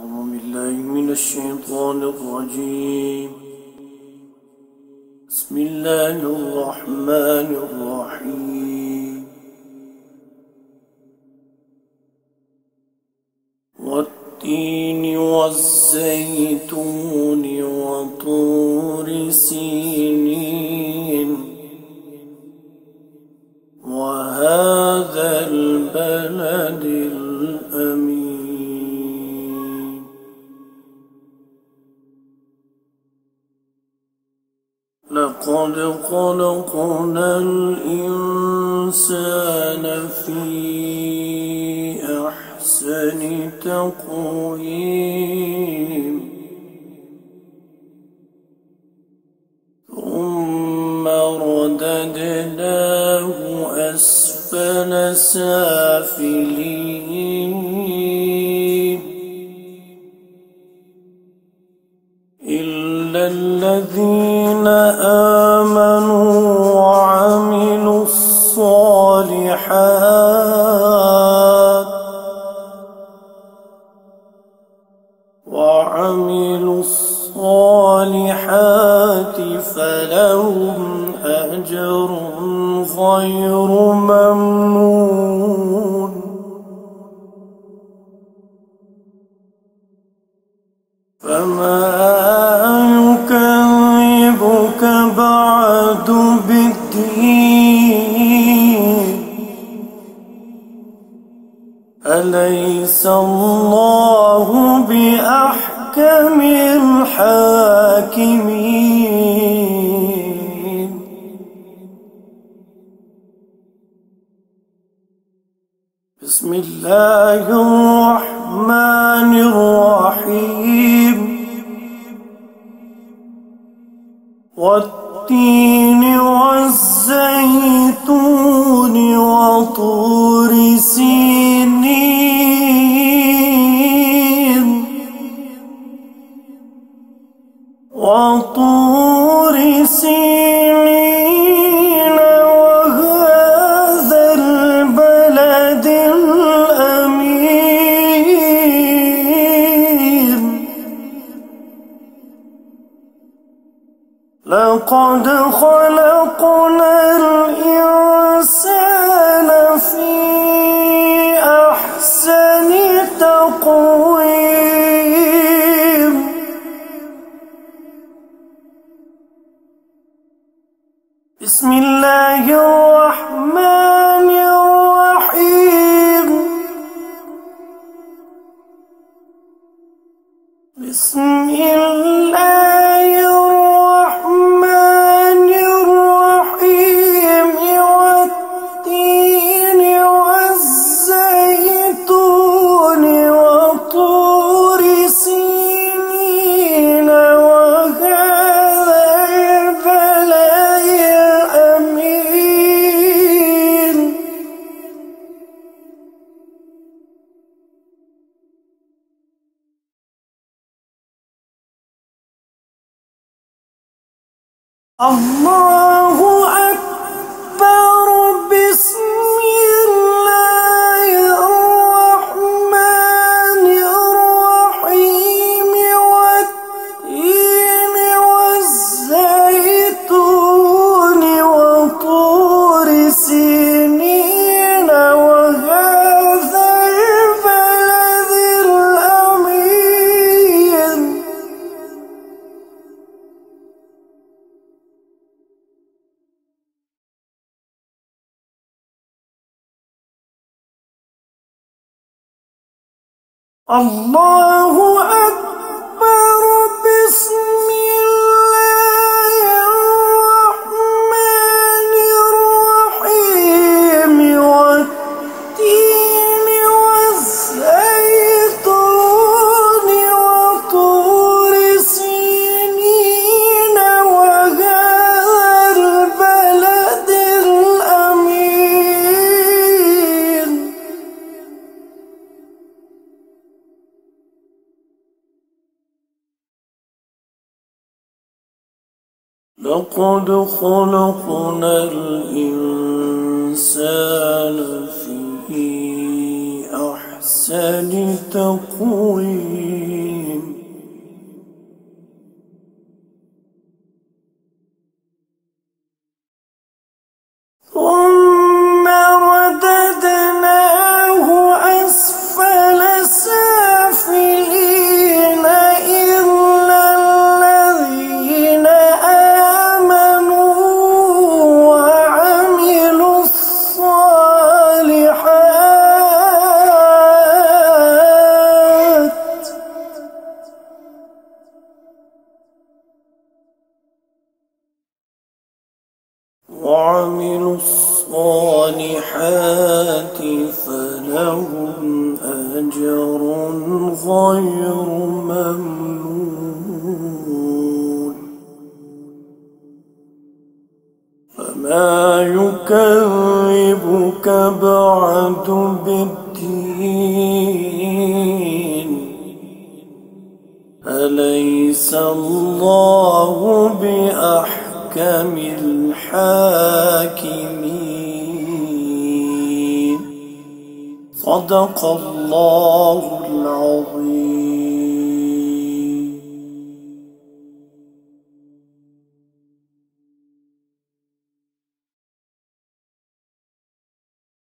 أعوذ بالله من الشيطان الرجيم. بسم الله الرحمن الرحيم. والتين والزيتون وطور سينين وهذا البلد الأمين. لقد خلقنا الإنسان في أحسن تقويم ثم رددناه أسفل سافلين إلا الذين آمنوا وعملوا الصالحات فلهم أجر غير ممنون. فما يكذبك بعد بالدين؟ أليس الله بأحكم الحاكمين؟ بسم الله الرحمن الرحيم. والتين والزيتون وطور سينين وهذا البلد الأمين. لقد خلقنا الإنسان في أحسن تقويم بسم الله الرحمن الرحيم. بسم الله الرحمن الرحيم. والتين والزيتون وطور سينين وهذا البلد الأمين. الله أكبر. بسم الله الرحمن الرحيم. والتين والزيتون وطور سينين وهذا البلد الأمين. الله أكبر. بسم الله الرحمن الرحيم. والتين والزيتون وطور سينين وهذا البلد الأمين. لقد خلقنا الإنسان في أحسن أحسن تقويم ثم رددناه أسفل سافلين إلا الذين آمنوا وعملوا الصالحات فلهم أجر غير ممنون فما يكذبك بعد بالدين أليس الله بأحكم الحاكمين صدق الله العظيم.